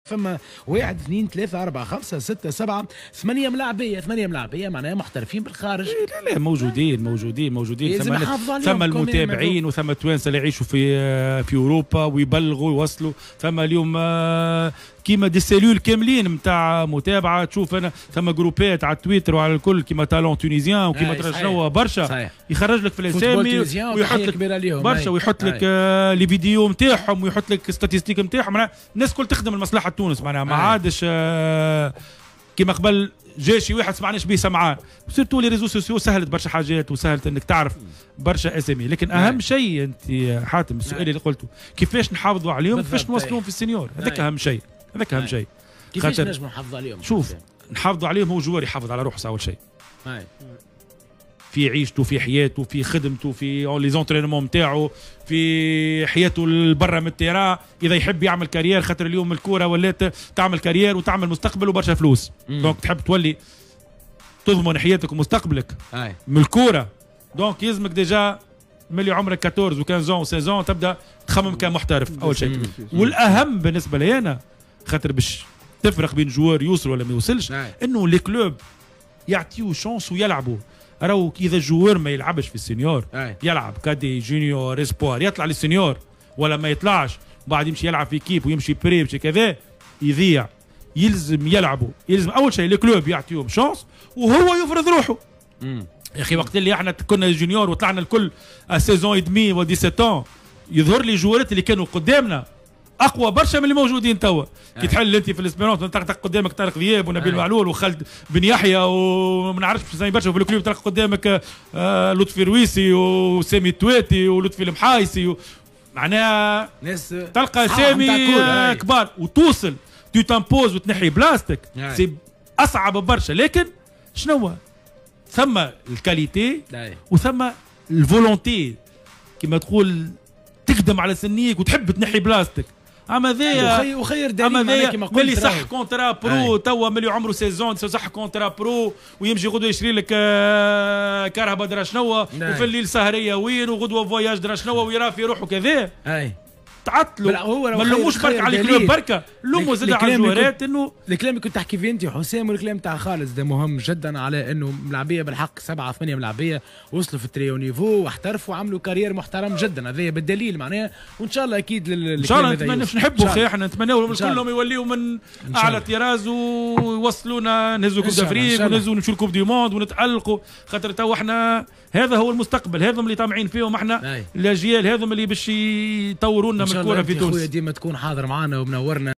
فما 1 2 3 4 5 6 7 8 ملاعبيه معناها محترفين بالخارج. لا موجودين ثم المتابعين وثم التوانسه اللي يعيشوا في اوروبا ويبلغوا ويوصلوا. ثم اليوم كيما دي سيلول كاملين نتاع متابعه. تشوف انا ثم جروبات على تويتر وعلى الكل كيما تالون تونيزيان وكيما ترى شنو برشا يخرج لك في الاسامي ويحط لك برشا ويحط لك لي فيديو نتاعهم ويحط لك ستاتيستيك نتاعهم. الناس الكل تخدم لمصلحه تونس معناها ما عادش كيما قبل جاشي واحد سمعناش به سمعان. سيرتو لي ريزو سوسيو سهلت برشا حاجات وسهلت انك تعرف برشا اسامي. لكن اهم شيء انت حاتم السؤال اللي قلته كيفاش نحافظوا عليهم كيفاش نوصلوهم في السينيور. هذاك اهم شيء كيفاش نجموا نحافظوا عليهم؟ شوف نحافظوا عليهم هو جوار يحافظ على روحه اول شيء في عيشته في حياته في خدمته في لي زونترينمون نتاعو في حياته برا من التيران. اذا يحب يعمل كارير خاطر اليوم الكوره ولات تعمل كارير وتعمل مستقبل وبرشا فلوس. دونك تحب تولي تضمن حياتك ومستقبلك من الكوره. دونك يلزمك ديجا ملي عمرك 14 و15 و16 تبدا تخمم كمحترف اول شيء. والاهم بالنسبه لي انا خاطر باش تفرق بين جوار يوصل ولا ما يوصلش انه لي كلوب يعطيو شانس ويلعبوا. راهو اذا الجوار ما يلعبش في السينيور يلعب كادي جونيور اسبوار يطلع للسينيور ولا ما يطلعش بعد يمشي يلعب في كيب ويمشي بري يمشي كذا يضيع. يلزم يلعبوا يلزم اول شيء الكلوب يعطيهم شانس وهو يفرض روحه. يا اخي وقت اللي احنا كنا جونيور وطلعنا الكل سيزون ادمي و 17 يظهر لي جوارات اللي كانوا قدامنا اقوى برشا من اللي موجودين توا. كي تحل انت في الاسبيرونس تلقى قدامك طارق ذياب ونبيل معلول وخالد بن يحيى وما نعرفش زي برشا. وفي الكلوب تلقى قدامك لطفي رويسي وسامي التواتي ولطفي المحايسي معناها ناس تلقى سامي كبار وتوصل تو تامبوز وتنحي بلاستيك سي اصعب برشا. لكن شنو ثم الكاليتي وثم الفولونتي كما تقول تخدم على سنيك وتحب تنحي بلاستيك. اما ذايا وخير دليل كما قلت ملي صح كونترا برو توا ملي عمره سيزون صح كونترا برو ويمشي غدوه يشري لك كرهبه درا شنو وفي الليل سهريه وين وغدوه فواياج درا شنو ويرى في روحه كذا تعطلوا ما نلوموش برك على الكلوب بركه لوموا زاد على الجوارات. انه الكلام اللي كنت تحكي فيه انت حسام والكلام تاع خالد ده مهم جدا على انه ملاعبيه بالحق 7 8 ملاعبيه وصلوا في التريو نيفو واحترفوا وعملوا كارير محترم جدا. هذا بالدليل معناها وان شاء الله اكيد ان شاء الله نتمنى نحبوا اخي احنا نتمنوا كلهم يوليوا من اعلى طراز ويوصلونا نهزوا كوب دافريك ونهزوا نمشوا الكوب دي موند ونتالقوا. خاطر تو احنا هذا هو المستقبل هذم اللي طامعين فيهم احنا الاجيال هذم اللي باش يطوروا لنا من الكوره في تونس. ديما تكون حاضر معنا ومنورنا.